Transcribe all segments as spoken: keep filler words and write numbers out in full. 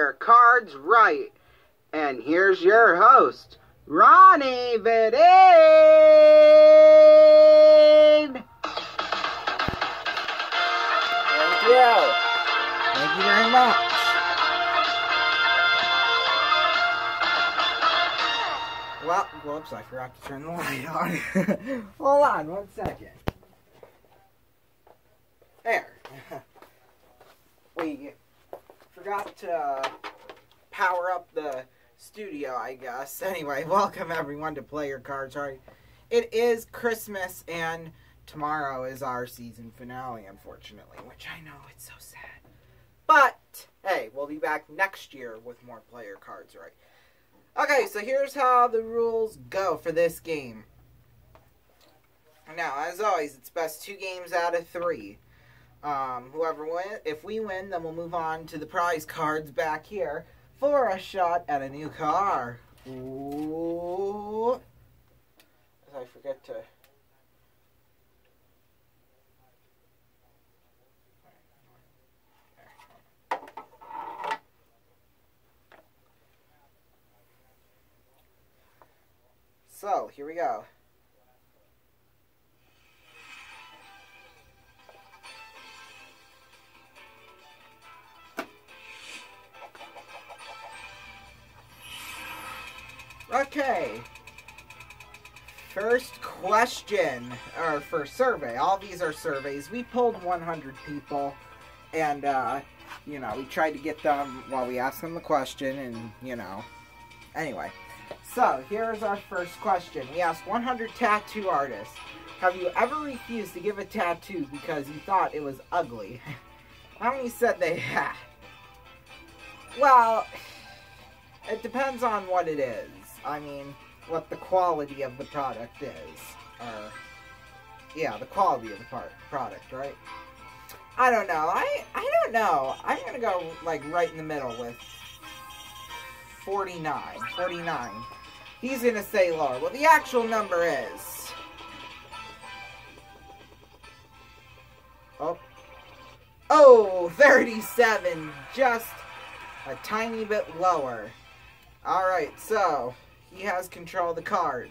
your cards right. And here's your host, Ronnie Vidine. Thank you. Thank you very much. Well, whoops, I forgot to turn the light on. Hold on one second. There. We forgot to uh, power up the studio, I guess. Anyway, welcome everyone to Play Your Cards Right. It is Christmas, and tomorrow is our season finale, unfortunately, which I know, it's so sad. But, hey, we'll be back next year with more Play Your Cards Right. Okay, so here's how the rules go for this game. Now, as always, it's best two games out of three. Um, whoever win, if we win, then we'll move on to the prize cards back here for a shot at a new car. Ooh. As I forget to... So, here we go. Okay. First question, or first survey. All these are surveys. We pulled one hundred people, and, uh, you know, we tried to get them while we asked them the question, and, you know. Anyway. So, here's our first question. We asked one hundred tattoo artists, have you ever refused to give a tattoo because you thought it was ugly? How many said they had? Well, it depends on what it is. I mean, what the quality of the product is. Or, yeah, the quality of the part, product, right? I don't know. I, I don't know. I'm going to go, like, right in the middle with forty-nine. forty-nine. He's going to say lower. Well, the actual number is... Oh. Oh, thirty-seven. Just a tiny bit lower. Alright, so he has control of the cards.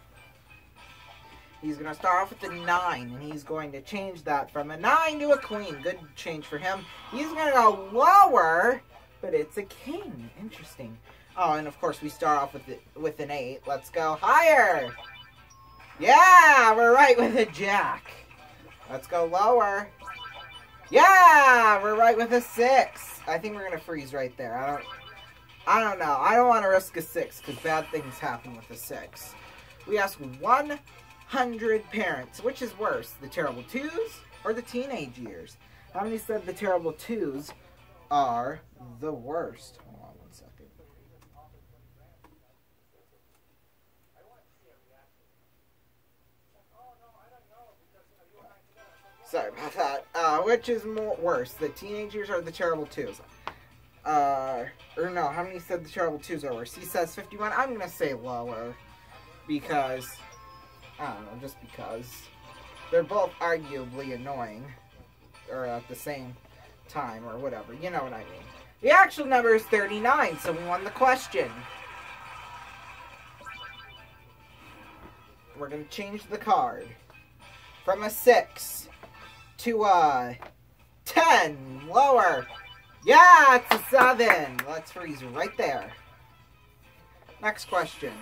He's going to start off with a nine, and he's going to change that from a nine to a queen. Good change for him. He's going to go lower, but it's a king. Interesting. Oh, and of course we start off with it with an eight. Let's go higher. Yeah, we're right with a jack. Let's go lower. Yeah, we're right with a six. I think we're gonna freeze right there. I don't, I don't know. I don't want to risk a six because bad things happen with a six. We ask one hundred parents, which is worse, the terrible twos or the teenage years? How many said the terrible twos are the worst? Sorry about that. Uh, which is more worse, the teenagers or the terrible twos? Uh, or no, how many said the terrible twos are worse? He says fifty-one. I'm gonna say lower because I don't know, just because they're both arguably annoying, or at the same time, or whatever. You know what I mean. The actual number is thirty-nine, so we won the question. We're gonna change the card from a six to a ten, lower. Yeah, it's a seven. Let's freeze right there. Next question.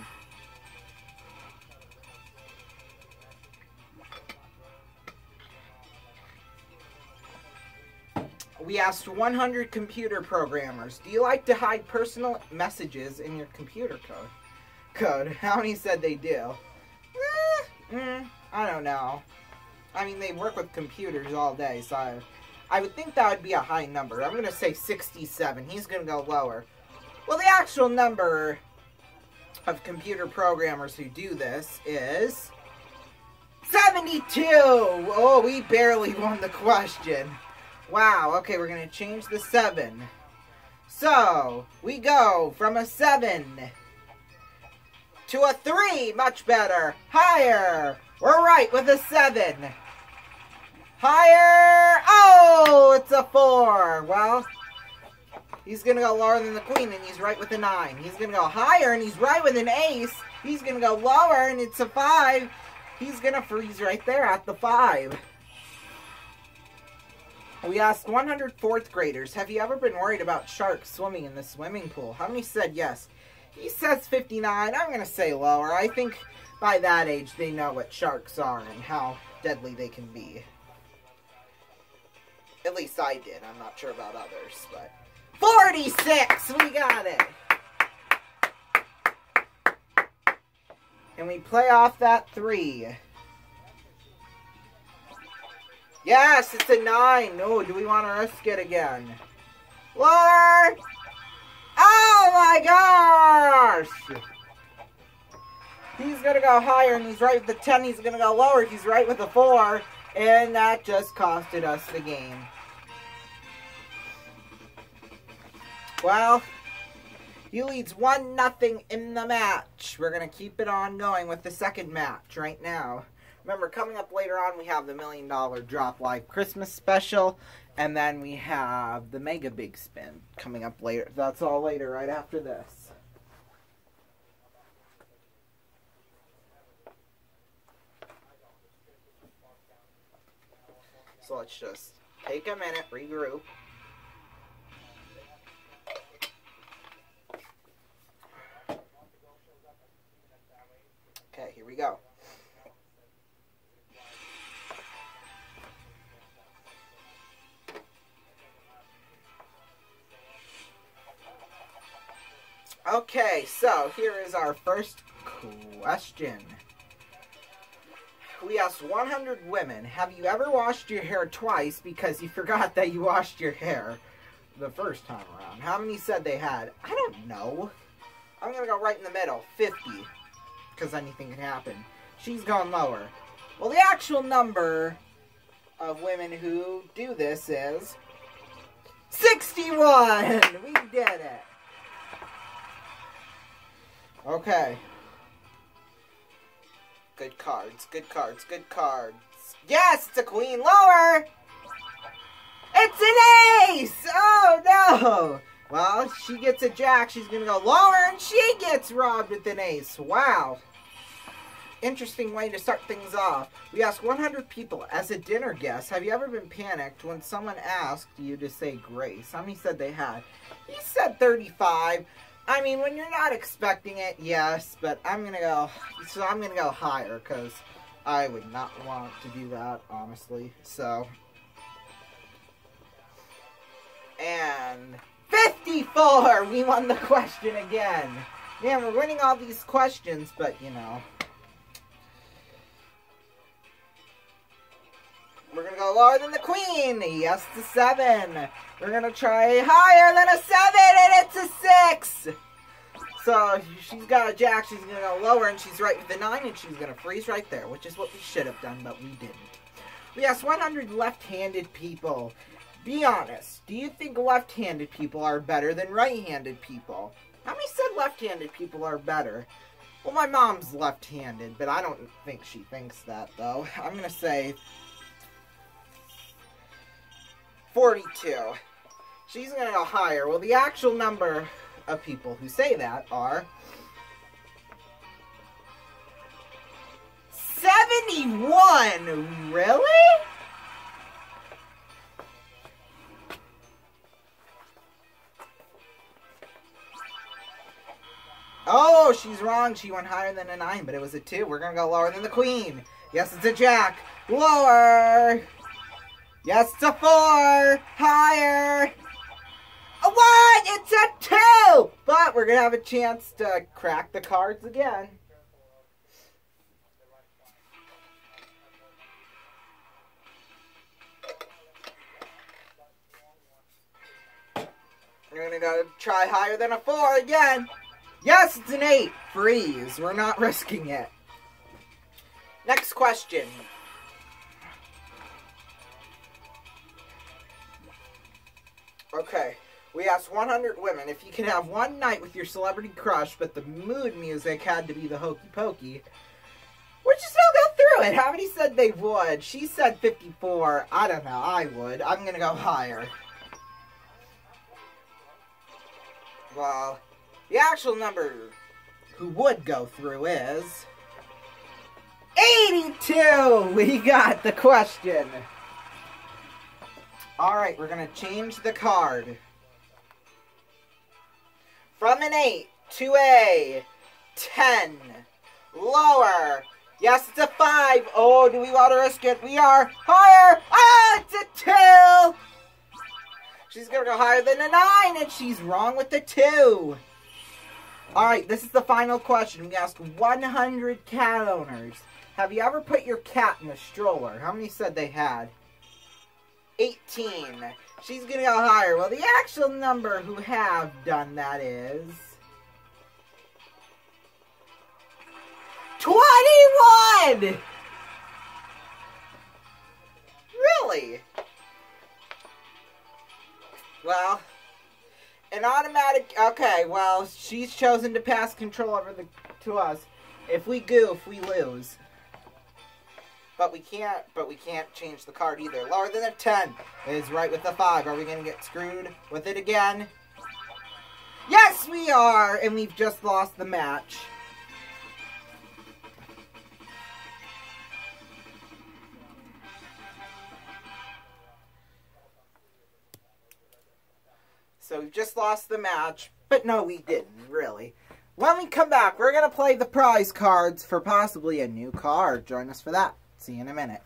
We asked one hundred computer programmers, do you like to hide personal messages in your computer code? Code. How many said they do? Eh, mm, I don't know. I mean, they work with computers all day, so I, I would think that would be a high number. I'm going to say sixty-seven. He's going to go lower. Well, the actual number of computer programmers who do this is seventy-two! Oh, we barely won the question. Wow, okay, we're going to change the seven. So, we go from a seven to a three. Much better. Higher. We're right with a seven. Higher. Oh, it's a four. Well, He's gonna go lower than the queen, and he's right with a nine. He's gonna go higher, and he's right with an ace. He's gonna go lower, and it's a five. He's gonna freeze right there at the five. We asked one hundred fourth graders, have you ever been worried about sharks swimming in the swimming pool? How many said yes? He says fifty-nine. I'm gonna say lower. I think by that age, they know what sharks are and how deadly they can be. At least I did. I'm not sure about others, but... forty-six! We got it! And we play off that three. Yes, it's a nine. No, do we want to risk it again? Lower! Oh my gosh! He's going to go higher, and he's right with the ten. He's going to go lower. He's right with the four. And that just costed us the game. Well, he leads one nothing in the match. We're going to keep it on going with the second match right now. Remember, coming up later on, we have the Million Dollar Drop Live Christmas Special. And then we have the Mega Big Spin coming up later. That's all later, right after this. So let's just take a minute, regroup. Okay, here we go. Okay, so here is our first question. We asked one hundred women, have you ever washed your hair twice because you forgot that you washed your hair the first time around? How many said they had? I don't know. I'm going to go right in the middle, fifty, because anything can happen. She's going lower. Well, the actual number of women who do this is sixty-one! We did it. Okay. Good cards, good cards, good cards. Yes, it's a queen. Lower! It's an ace! Oh, no! Well, she gets a jack. She's going to go lower, and she gets robbed with an ace. Wow. Interesting way to start things off. We asked one hundred people as a dinner guest, have you ever been panicked when someone asked you to say grace? How many said they had? He said thirty-five. I mean, when you're not expecting it, yes, but I'm going to go, so I'm going to go higher, because I would not want to do that, honestly, so. And fifty-four! We won the question again. Man, we're winning all these questions, but, you know. We're going to go lower than the queen. Yes, to seven. We're going to try higher than a seven, and it's a six. So, she's got a jack. She's going to go lower, and she's right with the nine, and she's going to freeze right there, which is what we should have done, but we didn't. We asked one hundred left-handed people. Be honest. Do you think left-handed people are better than right-handed people? How many said left-handed people are better? Well, my mom's left-handed, but I don't think she thinks that, though. I'm going to say forty-two. She's going to go higher. Well, the actual number of people who say that are seventy-one. Really? Oh, she's wrong. She went higher than a nine, but it was a two. We're going to go lower than the queen. Yes, it's a jack. Lower. Yes, it's a four. Higher. A one. It's a two. But we're going to have a chance to crack the cards again. We're going to go try higher than a four again. Yes, it's an eight. Freeze. We're not risking it. Next question. Okay. We asked one hundred women if you could have one night with your celebrity crush, but the mood music had to be the Hokey Pokey. Would you still go through it? How many said they would? She said fifty-four. I don't know. I would. I'm going to go higher. well, the actual number who would go through is eighty-two! We got the question. Alright, we're going to change the card. From an eight to a ten. Lower. Yes, it's a five. Oh, do we want to risk it? We are higher. Ah, it's a two. She's going to go higher than a nine, and she's wrong with the two. Alright, this is the final question. We asked one hundred cat owners. Have you ever put your cat in a stroller? How many said they had? eighteen. She's going to go higher. Well, the actual number who have done that is twenty-one! Really? Well, an automatic... Okay, well, she's chosen to pass control over the to us. If we goof, we lose. But we can't, but we can't change the card either. Lower than a ten is right with the five. Are we going to get screwed with it again? Yes, we are! And we've just lost the match. So we've just lost the match. But no, we didn't, really. When we come back, we're going to play the prize cards for possibly a new card. Join us for that. See you in a minute.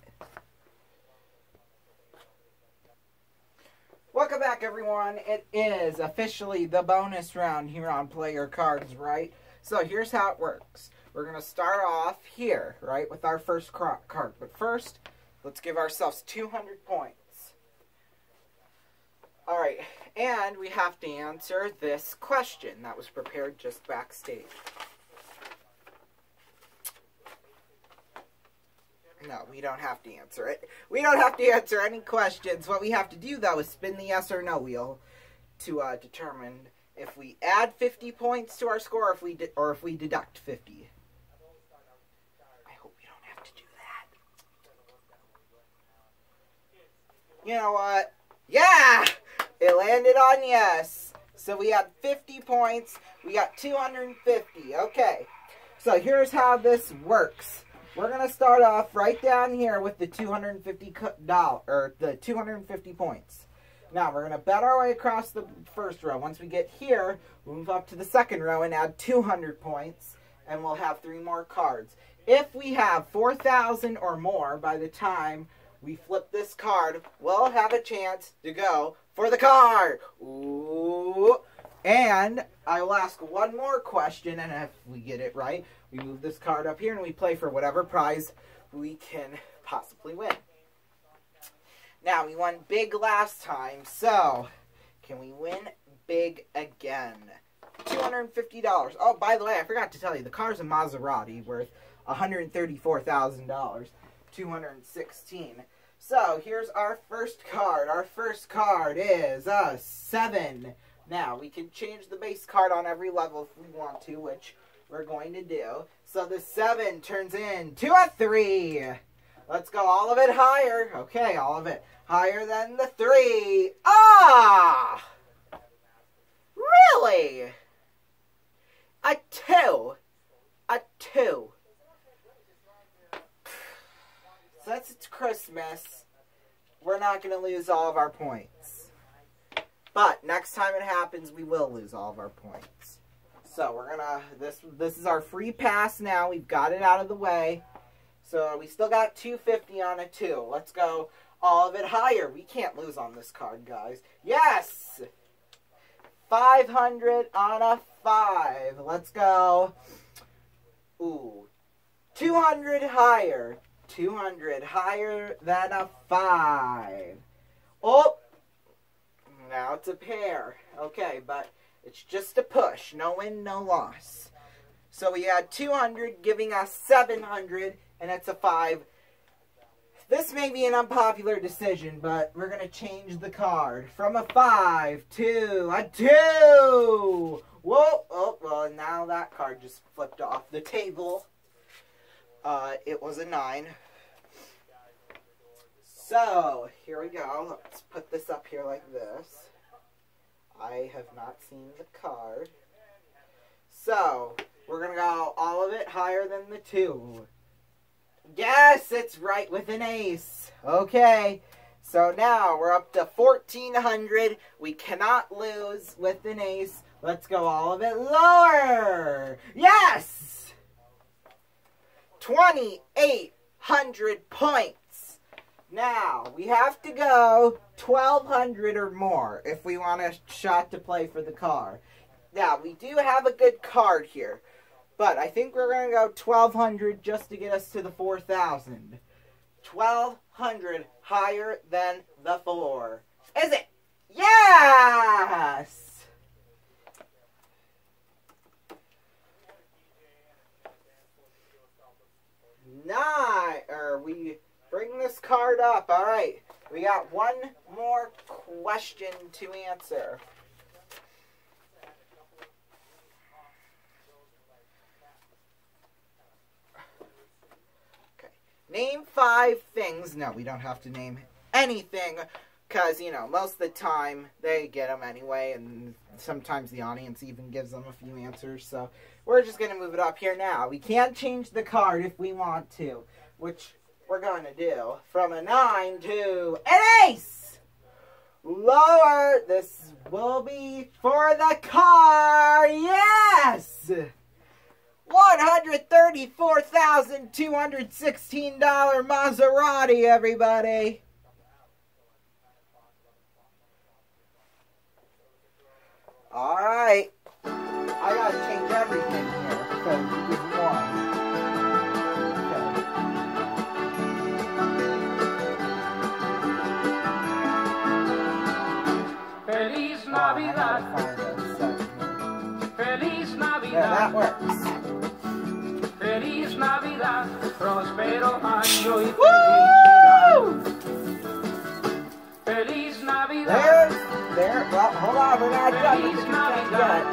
Welcome back, everyone. It is officially the bonus round here on Player Cards, right? So here's how it works. We're going to start off here, right, with our first card. But first, let's give ourselves two hundred points. Alright, and we have to answer this question that was prepared just backstage. No, we don't have to answer it. We don't have to answer any questions. What we have to do, though, is spin the yes or no wheel to uh, determine if we add fifty points to our score, or if we or if we deduct fifty. I hope we don't have to do that. You know what? Yeah! It landed on yes. So we had fifty points. We got two hundred fifty. Okay. So here's how this works. We're gonna start off right down here with the two hundred fifty dollars or the two hundred fifty points. Now we're gonna bet our way across the first row. Once we get here, we'll move up to the second row and add two hundred points, and we'll have three more cards. If we have four thousand or more by the time we flip this card, we'll have a chance to go for the card. Ooh. And I will ask one more question, and if we get it right, we move this card up here and we play for whatever prize we can possibly win. Now, we won big last time, so can we win big again? two hundred fifty dollars. Oh, by the way, I forgot to tell you, the car's a Maserati worth one hundred thirty-four thousand dollars. two hundred sixteen. So, here's our first card. Our first card is a seven. Now, we can change the base card on every level if we want to, which we're going to do. So the seven turns into a three. Let's go all of it higher. Okay, all of it higher than the three. Ah! Really? A two. A two. Since it's Christmas, we're not going to lose all of our points. But next time it happens, we will lose all of our points. So we're gonna, this this is our free pass now. We've got it out of the way. So we still got two hundred fifty on a two. Let's go all of it higher. We can't lose on this card, guys. Yes! five hundred on a five. Let's go. Ooh. two hundred higher. two hundred higher than a five. Oh! Now it's a pair. Okay, but it's just a push. No win, no loss. So we had two hundred, giving us seven hundred, and it's a five. This may be an unpopular decision, but we're going to change the card from a five to a two. Whoa, oh, well, now that card just flipped off the table. Uh, it was a nine. So, here we go. Let's put this up here like this. I have not seen the card. So, we're going to go all of it higher than the two. Yes, it's right with an ace. Okay. So now we're up to fourteen hundred. We cannot lose with an ace. Let's go all of it lower. Yes! twenty-eight hundred points. Now, we have to go twelve hundred or more if we want a shot to play for the car. Now, we do have a good card here. But I think we're going to go twelve hundred just to get us to the four thousand. twelve hundred higher than the four. Is it? Yes! Nine. Or we bring this card up. All right. We got one more question to answer. Name five things. No, we don't have to name anything because, you know, most of the time they get them anyway, and sometimes the audience even gives them a few answers. So we're just going to move it up here now. We can't change the card if we want to, which we're going to do. From a nine to an ace! Lower. This will be for the car. Yes! one hundred thirty-four thousand two hundred sixteen dollars Maserati, everybody. Alright. I gotta change everything here because we just won. Okay. Feliz Navidad. Feliz Navidad. Yeah, that works. Feliz Navidad, próspero año y felicidad. Feliz Navidad. There, there. Well, hold on, we're not done with the Navidad.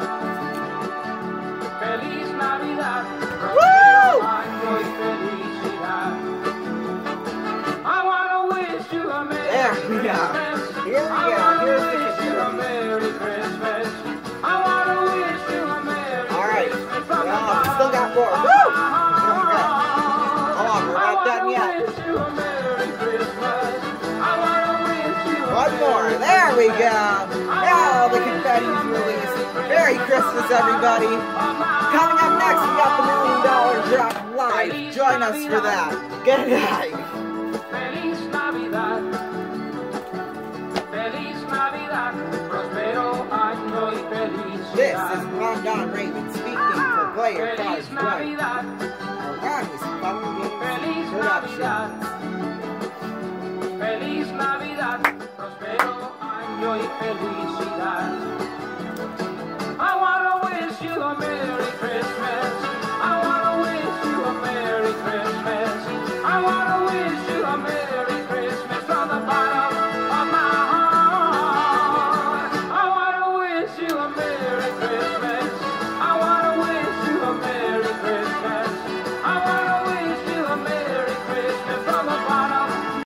Feliz Navidad, próspero año y felicidad. I wanna wish you a Merry There we go. Christmas. Here we I go. wanna Here's wish the you a Merry Christmas. I wanna wish you a Merry All right. Christmas from the Well, bottom still got more. of Woo! my Okay. heart. Hold on, we're I not done wanna yet. wish you a Merry Christmas. I wanna wish you a One more. Merry There we go. Christmas. Now the confetti's released. Merry Christmas, everybody. Coming up next, we got the Million Dollar Drop live. Join us for that. Good night. Feliz Navidad. Feliz Navidad. Prospero año y felicidad. This is Ron Don Raven speaking for Player Feliz Cards Right. Navidad. Ronnie's Fun Feliz Games Navidad. Productions. Feliz Navidad. Prospero año y felicidad. I wanna wish you a Merry Christmas.